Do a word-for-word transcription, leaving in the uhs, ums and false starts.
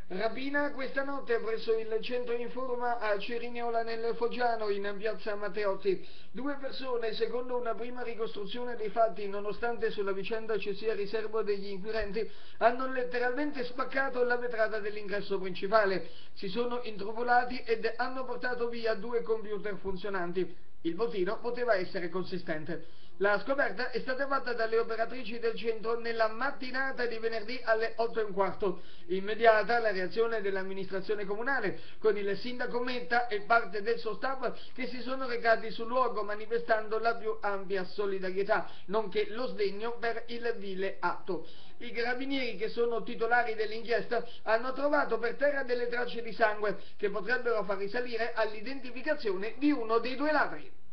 Rapina questa notte presso il centro Informa a Cerignola nel Foggiano in piazza Matteotti. Due persone, secondo una prima ricostruzione dei fatti, nonostante sulla vicenda ci sia riservo degli inquirenti, hanno letteralmente spaccato la vetrata dell'ingresso principale. Si sono intrufolati ed hanno portato via due computer funzionanti. Il bottino poteva essere consistente. La scoperta è stata fatta dalle operatrici del centro nella mattinata di venerdì alle otto e un quarto. Immediata la reazione dell'amministrazione comunale, con il sindaco Metta e parte del suo staff che si sono recati sul luogo manifestando la più ampia solidarietà, nonché lo sdegno per il vile atto. I carabinieri, che sono titolari dell'inchiesta, hanno trovato per terra delle tracce di sangue che potrebbero far risalire all'identificazione di uno dei due ladri.